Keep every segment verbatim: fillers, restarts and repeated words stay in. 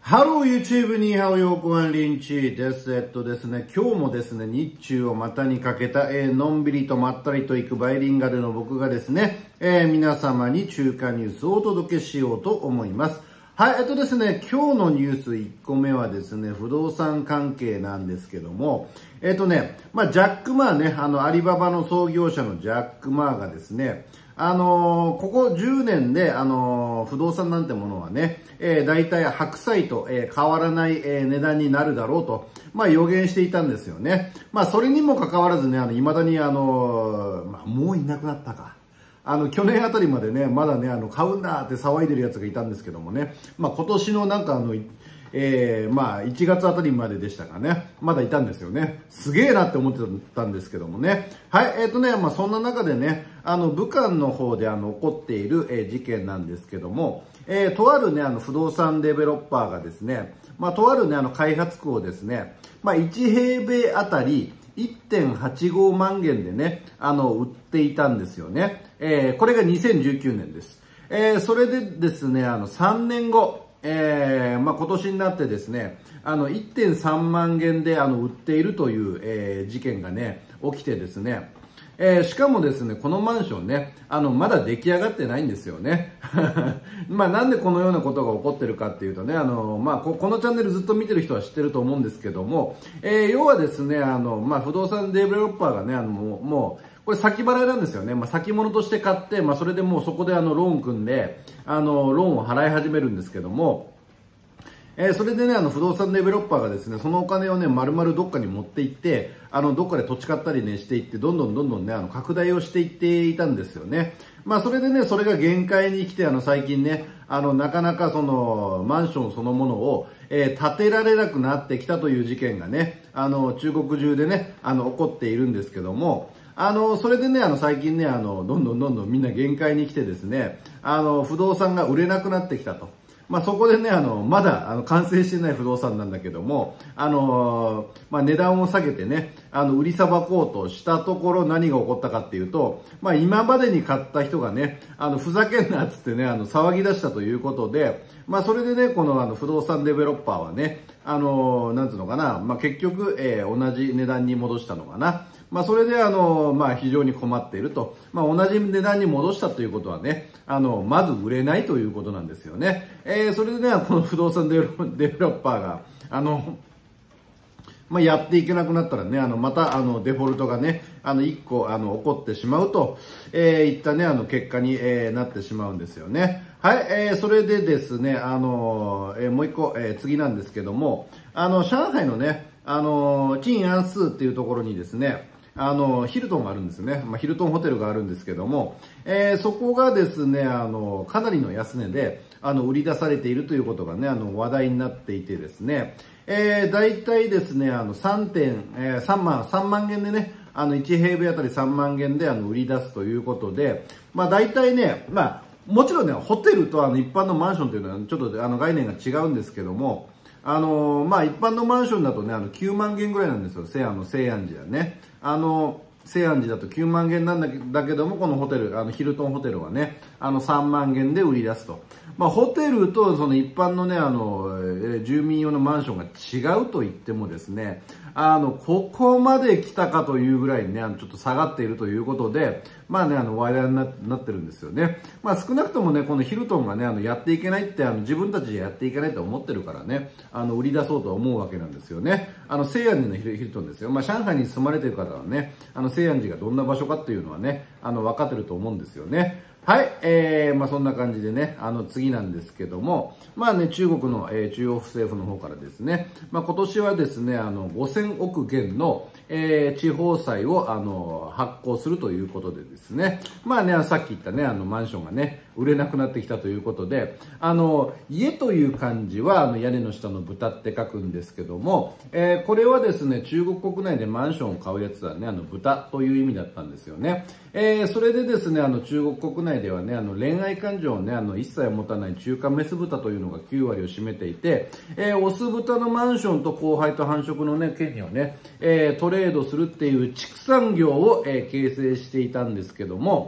ハロー YouTube にハオヨーコワンリンチです。えっとですね、今日もですね、日中を股にかけた、えー、のんびりとまったりといくバイリンガルの僕がですね、えー、皆様に中華ニュースをお届けしようと思います。はい、えっとですね、今日のニュースいっこめはですね、不動産関係なんですけども、えっとね、まあ、ジャック・マーね、あの、アリババの創業者のジャック・マーがですね、あのー、ここじゅうねんで、あのー、不動産なんてものはね、えー、大体白菜と、えー、変わらない、えー、値段になるだろうと、まあ予言していたんですよね。まあそれにもかかわらずね、あの、未だにあのー、まあもういなくなったか。あの、去年あたりまでね、まだね、あの、買うんだって騒いでるやつがいたんですけどもね、まあ今年のなんかあの、えー、まあいちがつあたりまででしたかね。まだいたんですよね。すげえなって思ってたんですけどもね。はい、えっとね、まあそんな中でね、あの、武漢の方であの、起こっている、えー、事件なんですけども、えー、とあるね、あの、不動産デベロッパーがですね、まあとあるね、あの、開発区をですね、まあいちへいべいあたり いってんはちごまんげんでね、あの、売っていたんですよね。えー、これがにせんじゅうきゅうねんです。えー、それでですね、あの、さんねんご、えー、まあ、今年になってですね、あの、いってんさんまんげんで、あの、売っているという、えー、事件がね、起きてですね、えー、しかもですね、このマンションね、あの、まだ出来上がってないんですよね。まあ、なんでこのようなことが起こってるかっていうとね、あの、まあこ、このチャンネルずっと見てる人は知ってると思うんですけども、えー、要はですね、あの、まあ、不動産デベロッパーがね、あの、もう、もうこれ先払いなんですよね。まあ、先物として買って、まあ、それでもうそこであの、ローン組んで、あの、ローンを払い始めるんですけども、えー、それでね、あの、不動産デベロッパーがですね、そのお金をね、丸々どっかに持って行って、あの、どっかで土地買ったりね、していって、どんどんどんどんね、あの、拡大をしていっていたんですよね。まあ、それでね、それが限界に来て、あの、最近ね、あの、なかなかその、マンションそのものを、えー、建てられなくなってきたという事件がね、あの、中国中でね、あの、起こっているんですけども、あの、それでね、あの、最近ね、あの、どんどんどんどんみんな限界に来てですね、あの、不動産が売れなくなってきたと。まあそこでね、あの、まだ、あの、完成してない不動産なんだけども、あのー、まあ値段を下げてね、あの、売りさばこうとしたところ何が起こったかっていうと、まあ今までに買った人がね、あの、ふざけんなっつってね、あの、騒ぎ出したということで、まあそれでね、このあの、不動産デベロッパーはね、あのー、なんつうのかな、まあ結局、えー、同じ値段に戻したのかな。まあそれであの、まあ非常に困っていると。まあ同じ値段に戻したということはね、あの、まず売れないということなんですよね。えー、それでね、この不動産デベロッパーが、あの、まあ、やっていけなくなったらね、あの、また、あの、デフォルトがね、あの、一個、あの、起こってしまうと、えー、いったね、あの、結果に、えー、なってしまうんですよね。はい、えー、それでですね、あの、えー、もう一個、えー、次なんですけども、あの、上海のね、あの、陳安数っていうところにですね、あの、ヒルトンがあるんですよね。まあ、ヒルトンホテルがあるんですけども、えー、そこがですね、あの、かなりの安値で、あの、売り出されているということがね、あの、話題になっていてですね、えー、大体ですね、あの、さんてんさんまん、さんまんげんでね、あの、いちへいべいあたりさんまんげんで、あの、売り出すということで、まあ、大体ね、まあ、もちろんね、ホテルとあの、一般のマンションというのは、ちょっとあの、概念が違うんですけども、あのー、まあ、一般のマンションだとね、あの、きゅうまんげんぐらいなんですよ。西安の西安寺はね。あの、西安寺だときゅうまんげんなんだけだけども、このホテル、あの、ヒルトンホテルはね、あの、さんまんげんで売り出すと。まあ、ホテルとその一般のね、あの、えー、住民用のマンションが違うと言ってもですね、あの、ここまで来たかというぐらいにね、あの、ちょっと下がっているということで、まあね、あの、話題になってるんですよね。まあ、少なくともね、このヒルトンがね、あの、やっていけないって、あの、自分たちでやっていけないと思ってるからね、あの、売り出そうと思うわけなんですよね。あの、西安寺のヒルトンですよ。まあ、上海に住まれている方はね、あの、西安寺がどんな場所かっていうのはね、あの、分かってると思うんですよね。はい、えー、まあそんな感じでね、あの次なんですけども、まあね、中国の、えー、中央政府の方からですね、まあ今年はですね、あのごせんおくげんの、えー、地方債をあの発行するということでですね、まあね、さっき言ったね、あのマンションがね、売れなくなってきたということで、あの、家という漢字はあの屋根の下の豚って書くんですけども、えー、これはですね、中国国内でマンションを買うやつはね、あの豚という意味だったんですよね。えー、それでですね、あの中国国内ではね、あの恋愛感情をね、あの一切持たない中華メス豚というのがきゅうわりを占めていて、えー、オス豚のマンションと交配と繁殖のね、権利をね、えー、トレードするっていう畜産業を、えー、形成していたんですけども、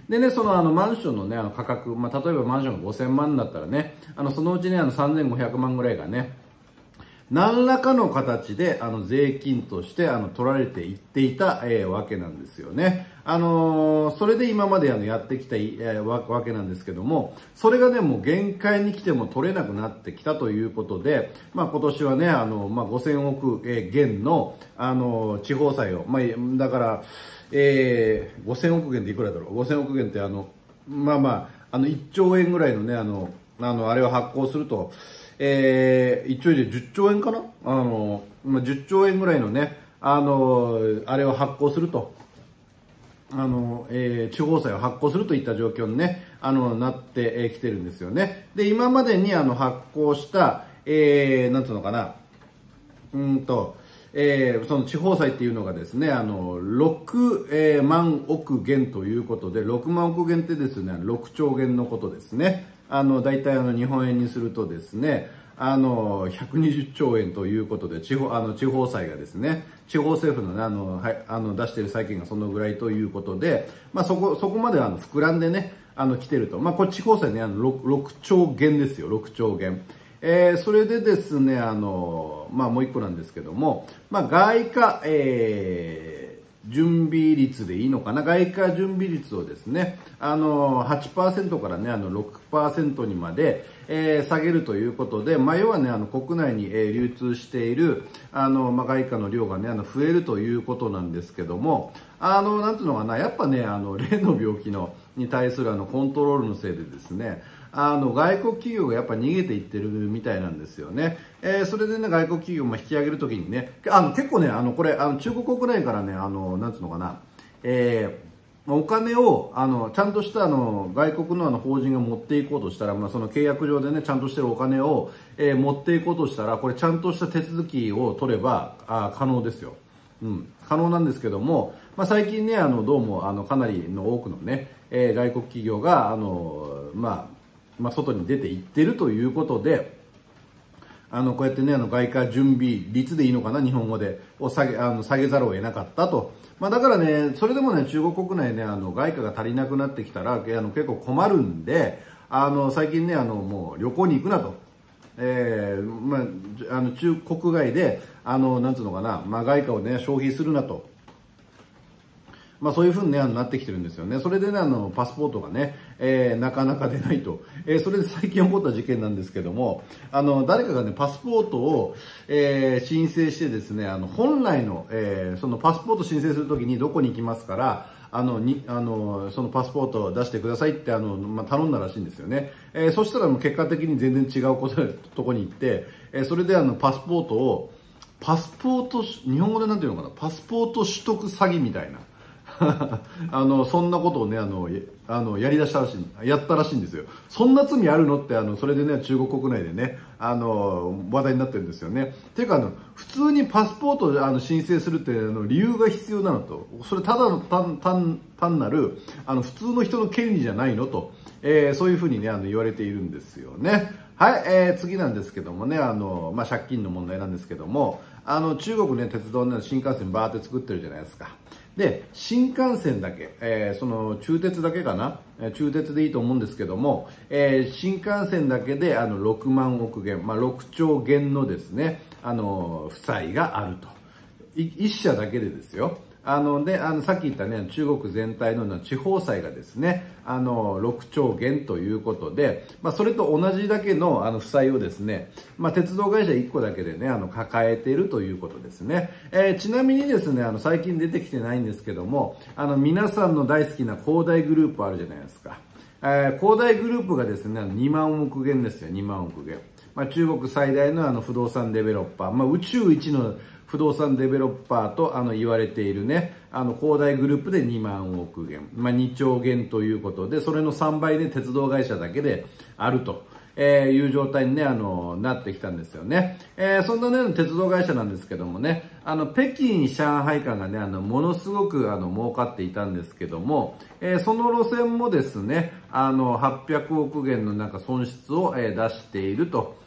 でね、そのあのマンションのね、あの価格、まあ、例えばマンションがごせんまんだったらね、あのそのうちね、あのさんぜんごひゃくまんぐらいがね、何らかの形であの税金としてあの取られていっていた、えー、わけなんですよね。あのー、それで今まであのやってきた、えー、わ, わけなんですけども、それがね、もう限界に来ても取れなくなってきたということで、まあ今年はね、あの、まあごせんおく元の、あの、地方債を、まあだから、えー、ごせんおく元っていくらだろう ?ごせんおく元ってあの、まあまあ、あのいっちょうえんぐらいのね、あの、あの、あれを発行すると、えー、いっちょうえんでじゅっちょうえんかなあの、まあ、じゅっちょうえんぐらいのね、あの、あれを発行すると、あの、えー、地方債を発行するといった状況にね、あの、なってきてるんですよね。で、今までにあの、発行した、えー、なんつうのかな、うんと、えー、その地方債っていうのがですね、あの、ろくまんおく元ということで、ろくまんおく元ってですね、ろくちょう元のことですね。あの、大体あの、日本円にするとですね、あの、ひゃくにじゅっちょうえんということで、地方、あの、地方債がですね、地方政府のね、あの、はい、あの、出している債券がそのぐらいということで、まあ、そこ、そこまであの、膨らんでね、あの、来てると。まあ、これ地方債ね、あの、ろくちょう元ですよ、ろくちょう元。えー、それでですね、あの、まあ、もう一個なんですけども、まあ、外貨、えー、準備率でいいのかな、外貨準備率をですね、あの、はちパーセント からね、あの、ろくパーセント にまで、えー、下げるということで、まあ、要はね、あの、国内に、えー、流通している、あの、まあ、外貨の量がね、あの、増えるということなんですけども、あの、なんていうのかな、やっぱね、あの、例の病気の、に対するあの、コントロールのせいでですね、あの、外国企業がやっぱ逃げていってるみたいなんですよね。えー、それでね、外国企業も引き上げるときにね、あの、結構ね、あの、これ、あの、中国国内からね、あの、なんつうのかな、えー、お金を、あの、ちゃんとしたあの、外国のあの、法人が持っていこうとしたら、まあ、その契約上でね、ちゃんとしてるお金を、えー、持っていこうとしたら、これちゃんとした手続きを取れば、あ可能ですよ。うん、可能なんですけども、まあ、最近ね、あの、どうも、あの、かなりの多くのね、えー、外国企業が、あの、まあ、まあ、外に出ていってるということで、あの、こうやってね、あの、外貨準備率でいいのかな、日本語で、を下げ、あの、下げざるを得なかったと。まあ、だからね、それでもね、中国国内ね、あの、外貨が足りなくなってきたら、あの、結構困るんで、あの、最近ね、あの、もう旅行に行くなと。えー、まあ、あの、中国外で、あの、なんつうのかな、まあ、外貨をね、消費するなと。まあそういう風に、ね、なってきてるんですよね。それでね、あの、パスポートがね、えー、なかなか出ないと。えー、それで最近起こった事件なんですけども、あの、誰かがね、パスポートを、えー、申請してですね、あの、本来の、えー、そのパスポート申請するときにどこに行きますから、あの、に、あの、そのパスポートを出してくださいって、あの、まあ、頼んだらしいんですよね。えー、そしたらもう結果的に全然違うこととこに行って、えー、それであの、パスポートを、パスポート、日本語でなんていうのかな、パスポート取得詐欺みたいな。あの、そんなことをね、あの、あの、やり出したらしい、やったらしいんですよ。そんな罪あるのって、あの、それでね、中国国内でね、あの、話題になってるんですよね。ていうか、あの、普通にパスポートをあの申請するって、あの、理由が必要なのと。それただの単、単、単なる、あの、普通の人の権利じゃないのと。えー、そういうふうにね、あの、言われているんですよね。はい、えー、次なんですけどもね、あの、まあ、借金の問題なんですけども、あの、中国ね、鉄道ね、新幹線バーって作ってるじゃないですか。で、新幹線だけ、えー、その中鉄だけかな、中鉄でいいと思うんですけども、えー、新幹線だけであのろくまんおく元、まあ、ろくちょう元のですね、あの、負債があると。一社だけでですよ。あの、で、あの、さっき言ったね、中国全体の地方債がですね、あの、ろくちょう元ということで、まあ、それと同じだけの、あの、負債をですね、まあ、鉄道会社いっこだけでね、あの、抱えているということですね。えー、ちなみにですね、あの、最近出てきてないんですけども、あの、皆さんの大好きな広大グループあるじゃないですか。えー、広大グループがですね、にまんおく元ですよ、にまんおく元。まあ、中国最大のあの、不動産デベロッパー、まあ、宇宙一の不動産デベロッパーとあの言われているね、あの、広大グループでにまんおく元、まあ、にちょう元ということで、それのさんばいで鉄道会社だけであると。えー、いう状態にね、あの、なってきたんですよね。えー、そんなね、鉄道会社なんですけどもね、あの、北京、上海間がね、あの、ものすごく、あの、儲かっていたんですけども、えー、その路線もですね、あの、はっぴゃくおく元のなんか損失を、えー、出していると。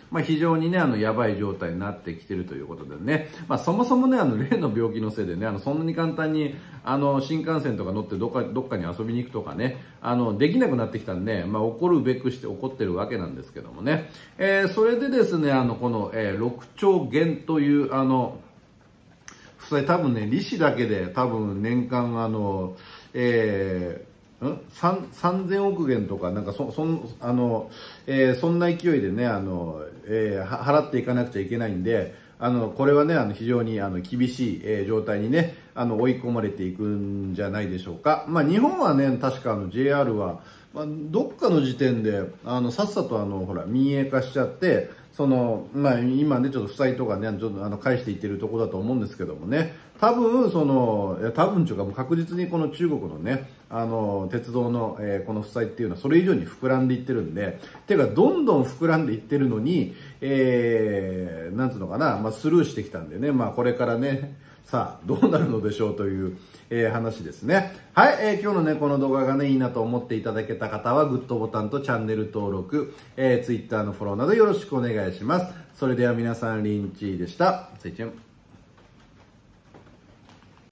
まあ、非常にね、あの、やばい状態になってきてるということでね、まあ、そもそもね、あの、例の病気のせいでね、あの、そんなに簡単に、あの、新幹線とか乗ってどっか、どっかに遊びに行くとかね、あの、できなくなってきたんで、まあ、怒るべくして怒ってるわけなんですけどもね、えー、それでですね、あの、この、えー、ろくちょうげんという、あの、負債多分ね、利子だけで多分年間あの、えー、んさんぜんおくげんとか、なんかそ、そん、あの、えー、そんな勢いでね、あの、えー、払っていかなくちゃいけないんで、あの、これはね、あの、非常にあの、厳しい、えー、状態にね、あの、追い込まれていくんじゃないでしょうか。まあ、日本はね、確かあの、ジェイアール は、まあ、どっかの時点で、あの、さっさとあの、ほら、民営化しちゃって、その、まあ、今ね、ちょっと負債とかね、ちょっとあの、返していってるところだと思うんですけどもね、多分、その、いや多分というかもう確実にこの中国のね、あの、鉄道の、えー、この負債っていうのはそれ以上に膨らんでいってるんで、ていうか、どんどん膨らんでいってるのに、えー、なんつうのかな、まあ、スルーしてきたんでね、まあ、これからね、さあ、どうなるのでしょうという、えー、話ですね。はい、えー、今日のね、この動画がね、いいなと思っていただけた方は、グッドボタンとチャンネル登録、えー、Twitter のフォローなどよろしくお願いします。それでは皆さん、リンチーでした。再见。